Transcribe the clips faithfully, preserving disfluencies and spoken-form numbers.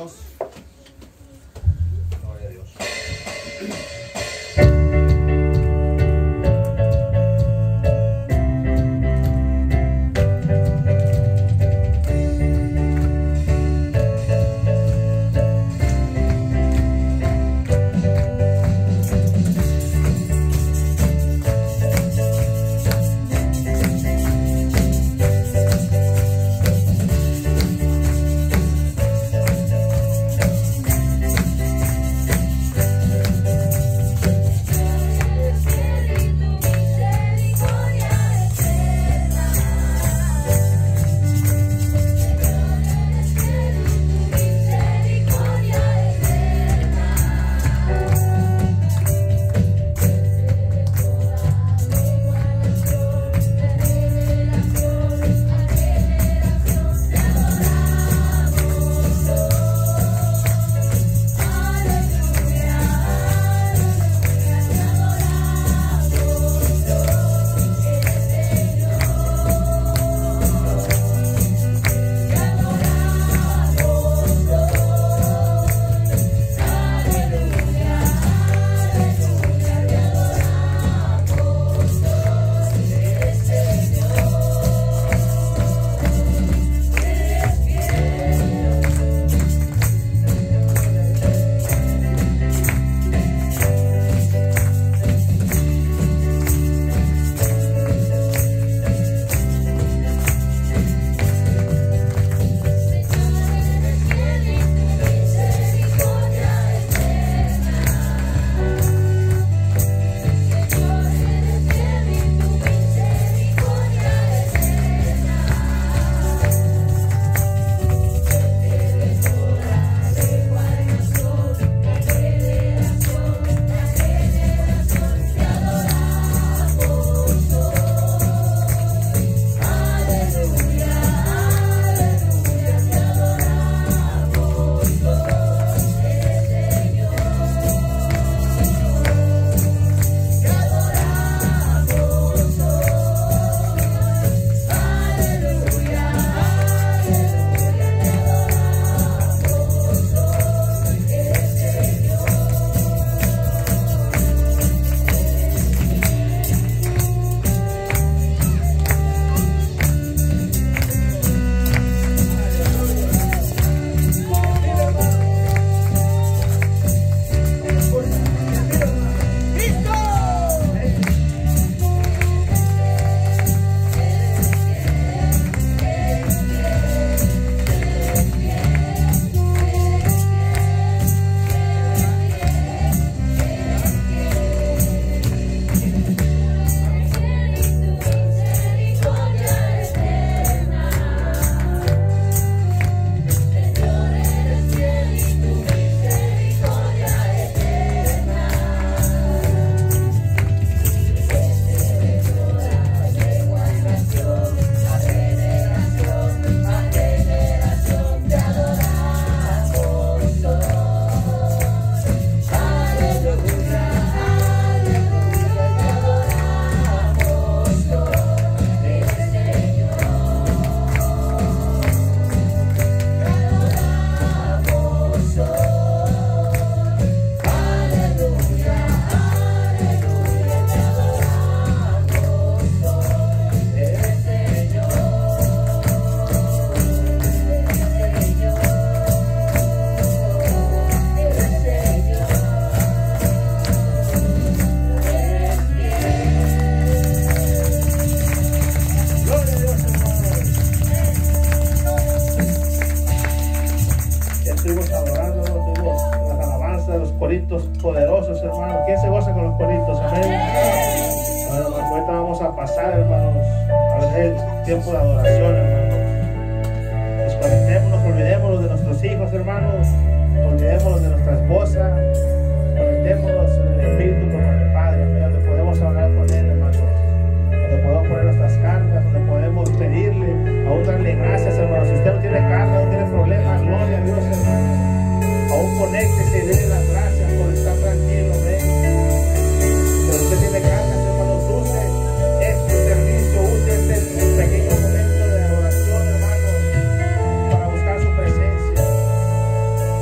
Dios. Gloria a Dios. coritos poderosos, hermanos. ¿Quién se goza con los coritos? Amén. Bueno, pues ahorita vamos a pasar, hermanos, a ver el tiempo de adoración, hermanos. Nos conectemos, nos olvidémonos de nuestros hijos, hermanos. Olvidémonos de nuestra esposa. Conectémonos en el Espíritu con el Padre, amén, donde podemos hablar con Él, hermanos. Donde podemos poner nuestras cargas, donde podemos pedirle, aún darle gracias, hermanos. Si usted no tiene carga, no tiene problemas, gloria a Dios, hermanos. Aún conéctese y déle las gracias por estar tranquilo, amén. Pero usted tiene cargas, hermanos, use este servicio, use este pequeño momento de adoración, hermanos, para buscar su presencia.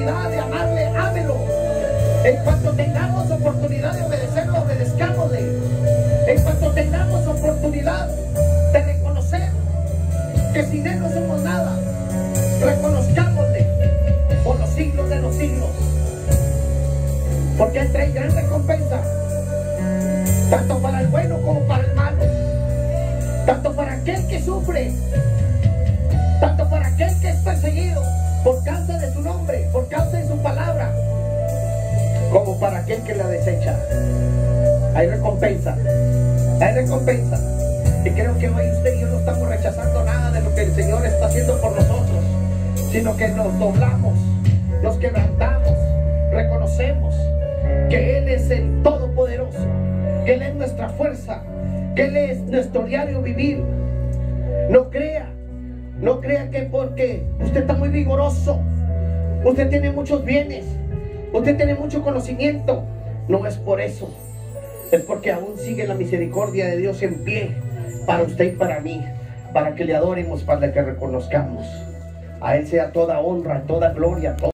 oportunidad de amarle, ámelo. En cuanto tengamos oportunidad de obedecerlo, obedezcámosle. En cuanto tengamos oportunidad de reconocer que sin Él no somos nada, reconozcámosle por los siglos de los siglos. Porque Él trae gran recompensa, tanto para el bueno como para el malo, tanto para aquel que sufre, tanto para aquel que es perseguido por causa de su nombre, por causa de su palabra, como para aquel que la desecha. Hay recompensa, hay recompensa. Y creo que hoy usted y yo no estamos rechazando nada de lo que el Señor está haciendo por nosotros, sino que nos doblamos, nos quebrantamos, reconocemos que Él es el Todopoderoso, que Él es nuestra fuerza, que Él es nuestro diario vivir. No crea, no crea que porque usted está muy vigoroso, usted tiene muchos bienes, usted tiene mucho conocimiento, no es por eso. Es porque aún sigue la misericordia de Dios en pie para usted y para mí, para que le adoremos, para que reconozcamos. A Él sea toda honra, toda gloria, toda